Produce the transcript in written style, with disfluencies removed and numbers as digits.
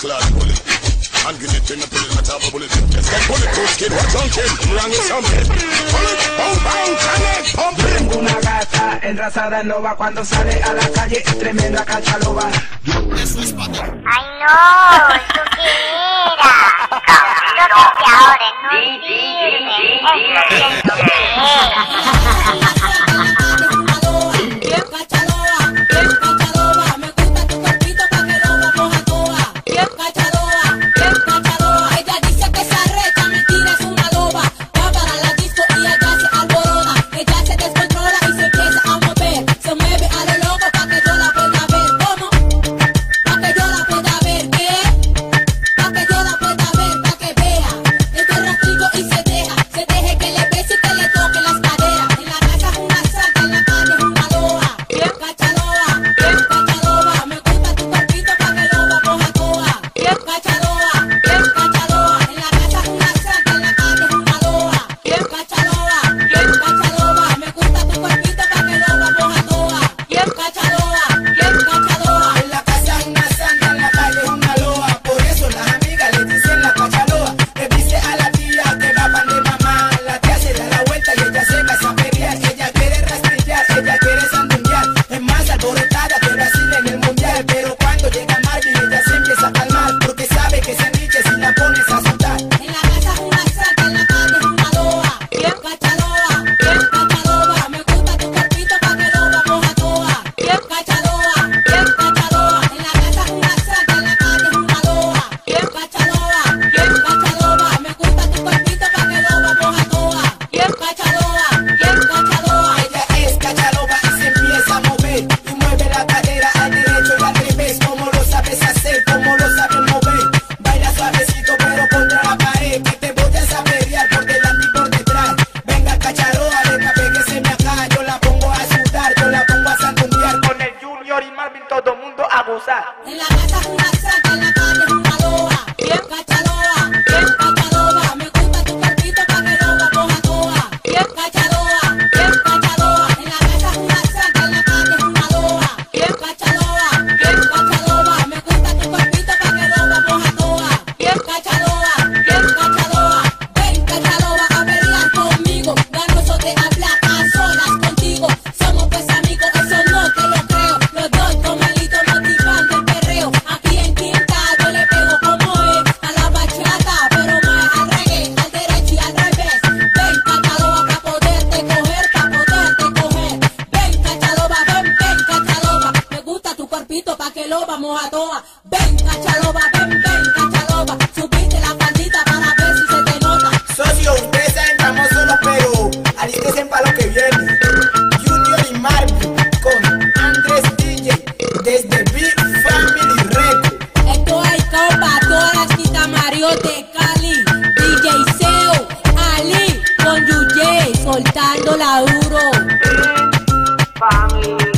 clad bullet. And get it in the pill, not have a bullet. Let's get bullet proof, kid. What's on, kid? Wrong with something. Bullet, boom, boom, connect, pump it. Tengo una gata enrasada en loba. Cuando sale a la calle es tremenda cachaloba. Ay no, ¿eso qué era? Los limpiadores no sirven. Eso qué todo mundo a gozar. En la casa es una santa, en la calle es una loa. Bien cachaloa, me gusta tu cuerpito pa' que lo coja toa. Bien cachaloa, en la casa es una santa, en la calle es una loa. Bien cachaloa, me gusta tu cuerpito pa' que lo coja toa. Bien cachaloa, ven cachaloa a pelear conmigo. Ganoso de hablar a solas contigo. Somos pues amigos, eso no te lo creo. Los dos comelitos motivando el perreo. Aquí en Quinta yo le pego como es a la bachata, pero más al reggae, al derecho y al revés. Ven cachaloa pa' poderte coger, Ven cachaloa, ven cachaloa. Me gusta tu cuerpito pa' que lo vamos a toa. Ven cachaloa, subiste la faldita para ver si se te nota. Socio, ustedes saben que estamos solos, pero alístense para lo que viene. Junior y Marvin con Andrés DJ desde Big Family Record. Esto hay compa, todas las quitas Mario de Cali, DJ Seo, Ali con Yuyé, soltando la duro. Family.